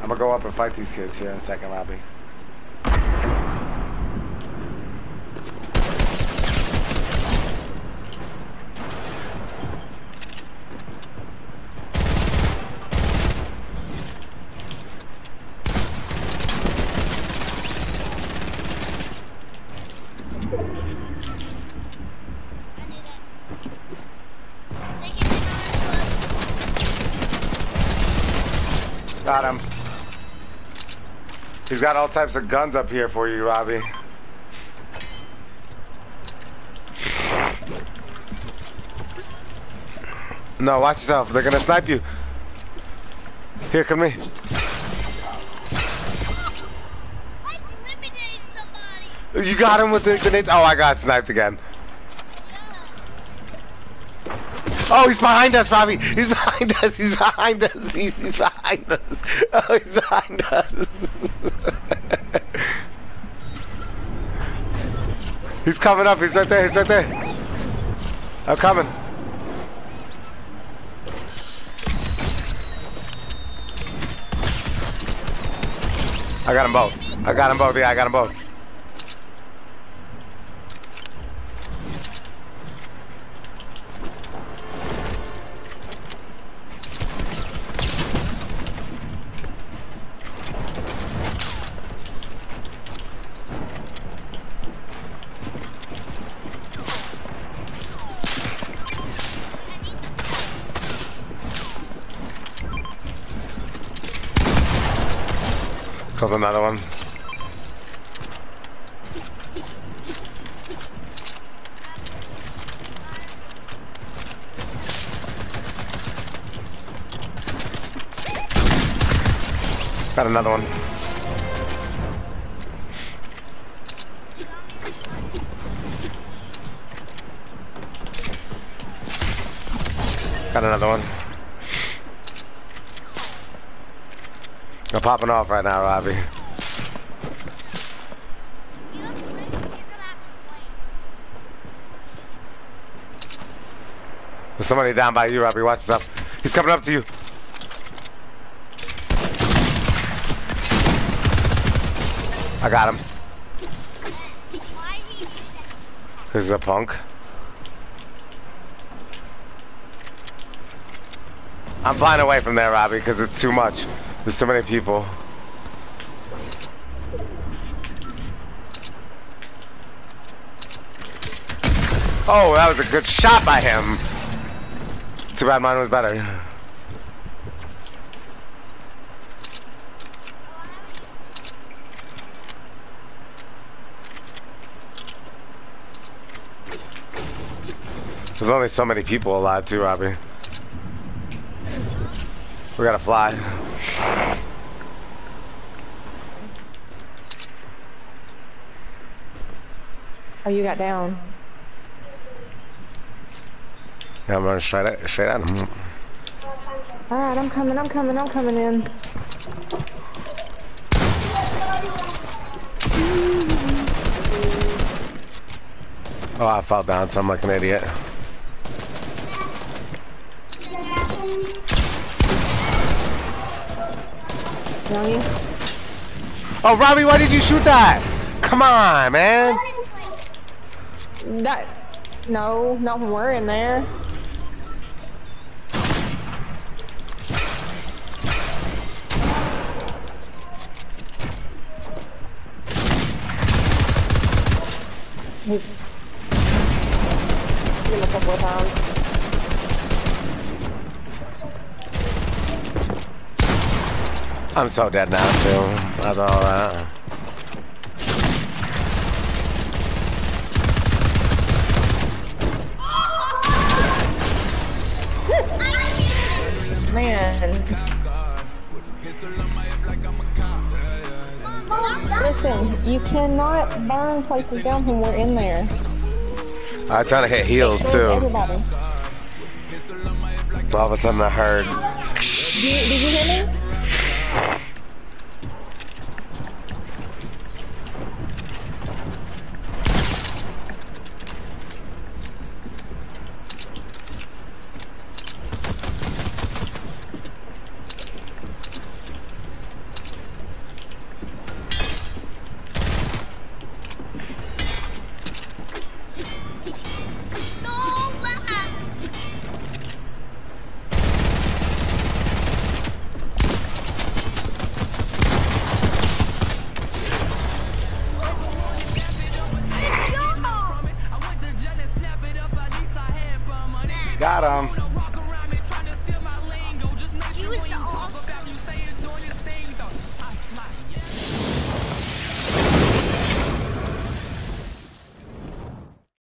gonna go up and fight these kids here in a second, Robbie. Got him. He's got all types of guns up here for you, Robbie. No, watch yourself. They're gonna snipe you. Here, come here. I eliminated somebody. You got him with the grenades. Oh, I got sniped again. Oh, he's behind us, Robbie. He's behind us. He's behind us. He's behind us. Oh, he's behind us. He's coming up. He's right there. He's right there. I'm coming. I got them both. I got them both. Yeah, I got them both. Killed another one. Got another one. Got another one. I'm popping off right now, Robbie. There's somebody down by you, Robbie. Watch yourself. He's coming up to you. I got him. This is a punk. I'm flying away from there, Robbie, because it's too much. There's too many people. Oh, that was a good shot by him. Too bad mine was better. There's only so many people alive too, Robbie. We gotta fly. Oh, you got down. Yeah, I'm running straight at him. Alright, I'm coming in. Oh, I fell down, so I'm like an idiot. On you? Oh, Robbie, why did you shoot that? Come on, man. No, not when we're in there. Hit him a couple of times. I'm so dead now, too. That's all that. Man. Listen, you cannot burn places down when we're in there. I'm trying to hit heels, too. Everybody. All of a sudden, I heard. Did you hear me? Got him. He was awesome.